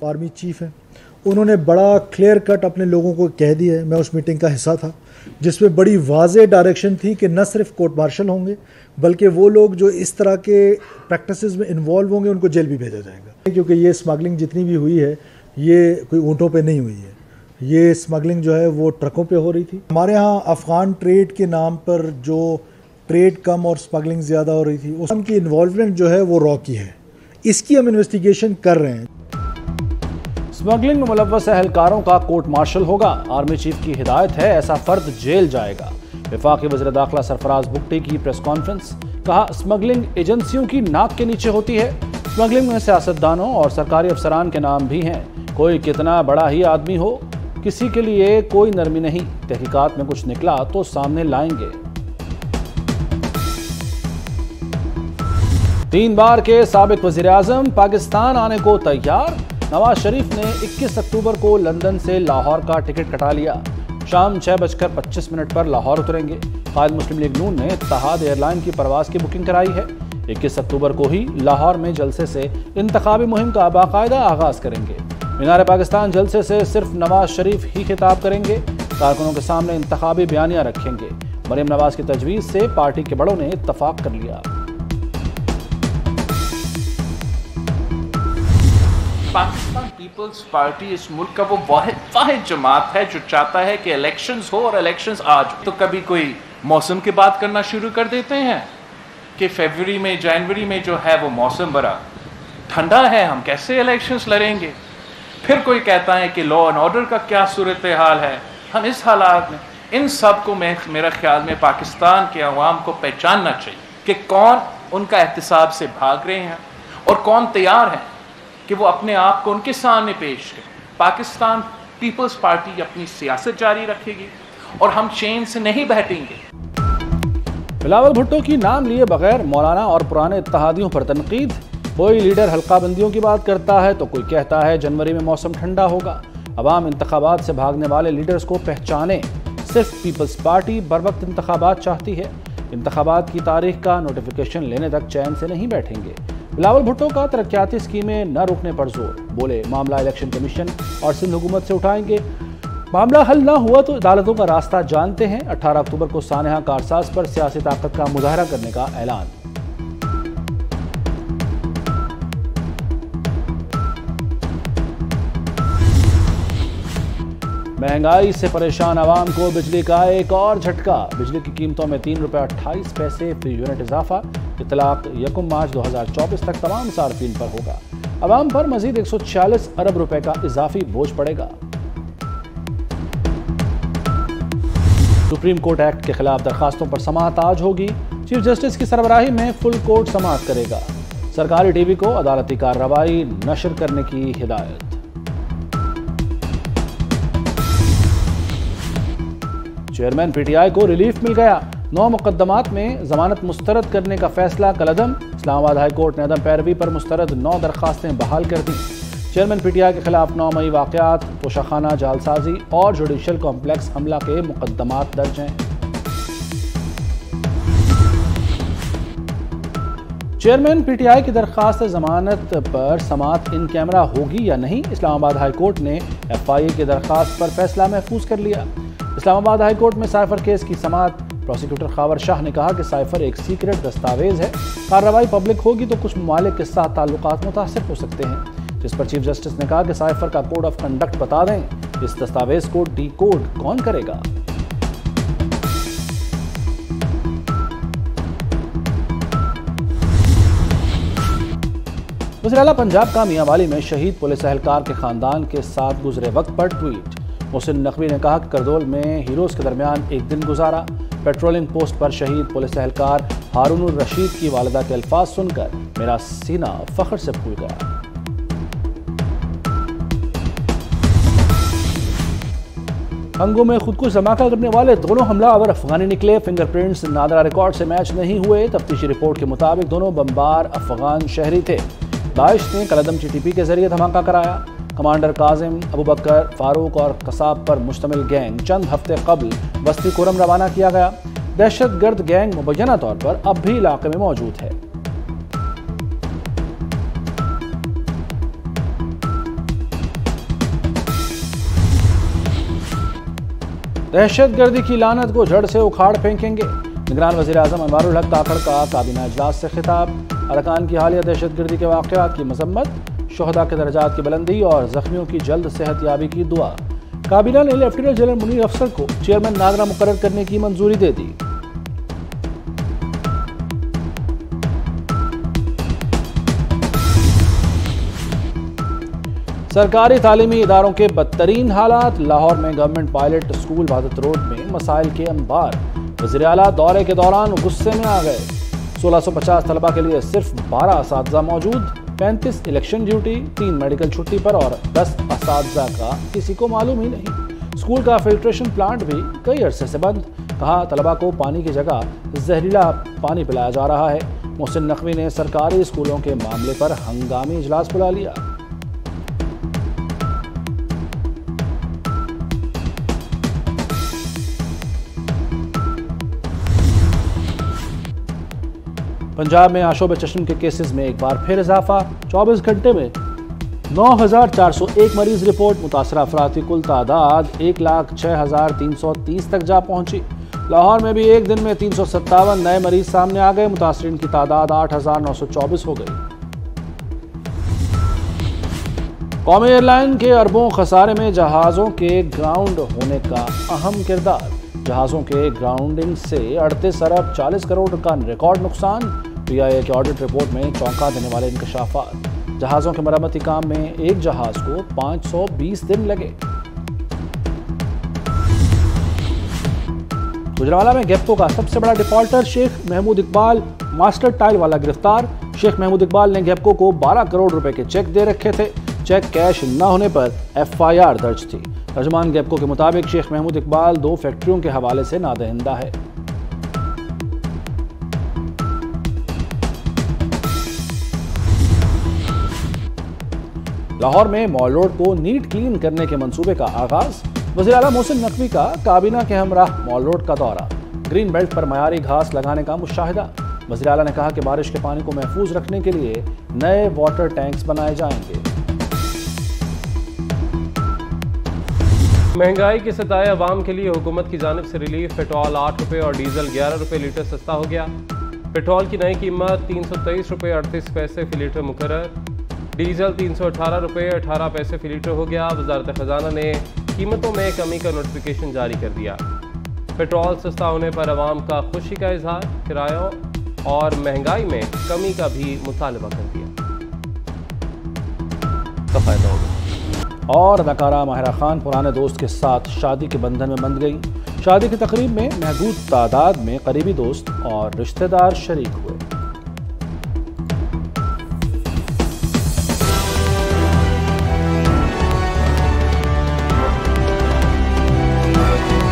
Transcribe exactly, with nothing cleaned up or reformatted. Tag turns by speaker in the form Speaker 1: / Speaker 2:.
Speaker 1: Army chief हैं, उन्होंने बड़ा क्लियर कट अपने लोगों को कह दिया है। मैं उस मीटिंग का हिस्सा था जिसमें बड़ी वाज़ेह डायरेक्शन थी कि न सिर्फ कोर्ट मार्शल होंगे बल्कि वो लोग जो इस तरह के प्रैक्टिसेस में इन्वॉल्व होंगे उनको जेल भी भेजा जाएगा, क्योंकि ये स्मगलिंग जितनी भी हुई है ये कोई ऊँटों पे नहीं हुई है, ये स्मगलिंग जो है वो ट्रकों पे हो रही थी। हमारे यहाँ अफ़गान ट्रेड के नाम पर जो ट्रेड कम और स्मगलिंग ज़्यादा हो रही थी, उसकी इन्वॉल्वमेंट जो है वो रॉ की है, इसकी हम इन्वेस्टिगेशन कर रहे हैं।
Speaker 2: स्मगलिंग में मुलव्वस एहलकारों का कोर्ट मार्शल होगा, आर्मी चीफ की हिदायत है, ऐसा फर्द जेल जाएगा। वफाकी वज़ीर दाखिला सरफराज भुट्टी की प्रेस कॉन्फ्रेंस, कहा स्मगलिंग एजेंसियों की नाक के नीचे होती है। स्मगलिंग में सियासतदानों और सरकारी अफसरान के नाम भी हैं। कोई कितना बड़ा ही आदमी हो, किसी के लिए कोई नरमी नहीं। तहकीकात में कुछ निकला तो सामने लाएंगे। तीन बार के साबिक वज़ीर आज़म पाकिस्तान आने को तैयार। नवाज शरीफ ने इक्कीस अक्टूबर को लंदन से लाहौर का टिकट कटा लिया। शाम छह बजकर पच्चीस मिनट पर लाहौर उतरेंगे। कायद मुस्लिम लीग नून ने इत्तेहाद एयरलाइन की परवाज की बुकिंग कराई है। इक्कीस अक्टूबर को ही लाहौर में जलसे से इंतखाबी मुहिम का बाकायदा आगाज करेंगे। मीनार पाकिस्तान जलसे से सिर्फ नवाज शरीफ ही खिताब करेंगे। कारकुनों के सामने इंतखाबी बयानियां रखेंगे। मरियम नवाज की तजवीज़ से पार्टी के बड़ों ने इत्तफाक कर लिया।
Speaker 3: पाकिस्तान पीपल्स पार्टी इस मुल्क का वो वाहिद वाहिद जमात है जो चाहता है कि इलेक्शंस हो और इलेक्शंस आज। तो कभी कोई मौसम की बात करना शुरू कर देते हैं कि फरवरी में जनवरी में जो है वो मौसम बड़ा ठंडा है, हम कैसे इलेक्शंस लड़ेंगे। फिर कोई कहता है कि लॉ एंड ऑर्डर का क्या सूरत हाल है, हम इस हालात में। इन सब को मैं मेरा ख्याल में पाकिस्तान के अवाम को पहचानना चाहिए कि कौन उनका एहतसाब से भाग रहे हैं और कौन तैयार है कि वो अपने आप को उनके सामने पेश करें। पाकिस्तान पीपल्स पार्टी अपनी सियासत जारी रखेगी और हम चैन से नहीं बैठेंगे।
Speaker 2: बिलावल भुट्टो की नाम लिए बगैर मौलाना और पुराने इत्तेहादियों पर तनकीद। कोई लीडर हल्काबंदियों की बात करता है तो कोई कहता है जनवरी में मौसम ठंडा होगा। अवाम इंतखाबात से भागने वाले लीडर्स को पहचाने। सिर्फ पीपल्स पार्टी बर वक्त इंतखाबात चाहती है। इंतखाबात की तारीख का नोटिफिकेशन लेने तक चैन से नहीं बैठेंगे। बिलावल भुट्टो का तरक्याती स्कीमें न रोकने पर जोर। बोले मामला इलेक्शन कमीशन और सिंध हुकूमत से उठाएंगे। मामला हल ना हुआ तो अदालतों का रास्ता जानते हैं। अठारह अक्टूबर को सानेहा कारसाज पर सियासी ताकत का मुजाहरा करने का ऐलान। महंगाई से परेशान आवाम को बिजली का एक और झटका। बिजली की कीमतों में तीन रुपये अट्ठाईस पैसे फी यूनिट इजाफा। इतलाक यकम मार्च दो हजार चौबीस तक तमाम सार्फिन पर होगा। आवाम पर मजीद एक सौ छियालीस अरब रुपए का इजाफी बोझ पड़ेगा। सुप्रीम कोर्ट एक्ट के खिलाफ दरखास्तों पर समाअत आज होगी। चीफ जस्टिस की सरबराही में फुल कोर्ट समाअत करेगा। सरकारी टीवी को अदालती कार्रवाई नशर करने की हिदायत। चेयरमैन पीटीआई को रिलीफ मिल गया। नौ मुकदमात में जमानत मुस्तरद करने का फैसला कलअदम। इस्लामाबाद हाई कोर्ट ने अदम पैरवी पर मुस्तरद नौ दरखास्तें बहाल कर दी। चेयरमैन पीटीआई के खिलाफ नौ मई वाकयात, तोशाखाना जालसाजी और जुडिशल कॉम्प्लेक्स हमला के मुकदमात दर्ज हैं। चेयरमैन पीटीआई की दरखास्त जमानत पर समाअत इन कैमरा होगी या नहीं, इस्लामाबाद हाई कोर्ट ने एफआईए की दरखास्त पर फैसला महफूज कर लिया। इस्लामाबाद हाई कोर्ट में साइफर केस की समाअत। प्रोसिक्यूटर खावर शाह ने कहा कि साइफर एक सीक्रेट दस्तावेज है। कार्रवाई पब्लिक होगी तो कुछ ममालिक के साथ ताल्लुकात मुतासिर हो सकते हैं, जिस पर चीफ जस्टिस ने कहा कि साइफर का कोड ऑफ कंडक्ट बता दें। इस दस्तावेज को डी कोड कौन करेगा। वज़ीर आला पंजाब का मियांवाली में शहीद पुलिस एहलकार के खानदान के साथ गुजरे वक्त पर ट्वीट। मोहसिन नकवी ने कहा कि करदोल में हीरोज के दरमियान एक दिन गुजारा। पेट्रोलिंग पोस्ट पर शहीद पुलिस एहलकार हारून रशीद की वालिदा के अल्फाज सुनकर मेरा सीना फख्र से फूल गया। अंगों में खुद को धमाका करने वाले दोनों हमलावर अफगानी निकले। फिंगरप्रिंट्स नादरा रिकॉर्ड से मैच नहीं हुए। तफ्तीशी रिपोर्ट के मुताबिक दोनों बमबार अफगान शहरी थे। दाइश ने कलअदम टीटीपी के जरिए धमाका कराया। कमांडर काजिम, अबू बकर, फारूक और कसाब पर मुश्तमिल गैंग चंद हफ्ते कबल बस्ती कोरम रवाना किया गया। दहशतगर्द गैंग मुबैना तौर पर अब भी इलाके में मौजूद है। दहशतगर्दी की लानत को जड़ से उखाड़ फेंकेंगे। निगरान वज़ीर आज़म अनवारुल हक काकड़ का काबीना इजलास से खिताब। अरकान की हालिया दहशतगर्दी के वाक़यात की मजम्मत, शोहदा के दर्जात की बुलंदी और जख्मियों की जल्द सेहतयाबी की दुआ। काबीना ने लेफ्टिनेंट जनरल मुनीर अफसर को चेयरमैन नागरा मुकर्रर करने की मंजूरी दे दी। सरकारी तालीमी इदारों के बदतरीन हालात। लाहौर में government pilot school Wahdat road में मसाइल के अंबार। वज़ीर आला दौरे के दौरान गुस्से में आ गए। सोलह सौ पचास तलबा के लिए सिर्फ बारह असातिज़ा मौजूद, पैंतीस इलेक्शन ड्यूटी, तीन मेडिकल छुट्टी पर और दस असातिज़ा का किसी को मालूम ही नहीं। स्कूल का फिल्ट्रेशन प्लांट भी कई अरसे से बंद। कहा तलबा को पानी की जगह जहरीला पानी पिलाया जा रहा है। मोहसिन नकवी ने सरकारी स्कूलों के मामले पर हंगामी इजलास बुला लिया। पंजाब में आशोब चश्म के केसेस में एक बार फिर इजाफा। चौबीस घंटे में नौ हजार चार सौ एक मरीज रिपोर्ट। मुतासरा अफराद की कुल तादाद एक लाख छः हजार तीन सौ तीस तक जा पहुंची। लाहौर में भी एक दिन में तीन सौ सत्तावन नए मरीज सामने आ गए। मुतासरीन की तादाद आठ हजार नौ सौ चौबीस हो गई। कौमी एयरलाइन के अरबों खसारे में जहाज़ों के ग्राउंड होने का अहम किरदार। जहाज़ों के ग्राउंडिंग से अड़तीस अरब चालीस करोड़ का रिकॉर्ड नुकसान। पीआईए की ऑडिट रिपोर्ट में चौंका देने वाले इंकशाफात। जहाज़ों के मरम्मती काम में एक जहाज़ को पाँच सौ बीस दिन लगे। गुजरांवाला में गैप्को का सबसे बड़ा defaulter Sheikh Mahmood Iqbal master tile वाला गिरफ्तार। शेख महमूद इकबाल ने गैप्को को बारह करोड़ रुपए के चेक दे रखे थे। चेक कैश न होने पर एफआईआर दर्ज थी। तर्जुमान गैप्को के मुताबिक शेख महमूद इकबाल दो फैक्ट्रियों के हवाले से नादहिंदा है। लाहौर में मॉल रोड को नीट क्लीन करने के मंसूबे का आगाज। वज़ीर आला मोहसिन नकवी का काबीना के हमराह मॉल रोड का दौरा। ग्रीन बेल्ट पर मयारी घास लगाने का मुशाहिदा। वज़ीर आला ने कहा कि बारिश के पानी को महफूज रखने के लिए नए वाटर टैंक्स बनाए जाएंगे।
Speaker 4: महंगाई के सताए अवाम के लिए हुकूमत की जानिब से रिलीफ। पेट्रोल आठ रुपये और डीजल ग्यारह रुपये लीटर सस्ता हो गया। पेट्रोल की नई कीमत तीन सौ तेईस रुपये अड़तीस पैसे फी लीटर मुकर्रर। डीजल तीन सौ अठारह रुपये अठारह पैसे फी लीटर हो गया। वजारत खजाना ने कीमतों में कमी का नोटिफिकेशन जारी कर दिया। पेट्रोल सस्ता होने पर अवाम का खुशी का इजहार। किरायों और महंगाई में कमी का भी मुतालबा कर दिया। का फायदा होगा।
Speaker 2: और अदाकारा माहिरा खान पुराने दोस्त के साथ शादी के बंधन में बंध गई। शादी की तकरीब में महदूद तादाद में करीबी दोस्त और रिश्तेदार शरीक हुए।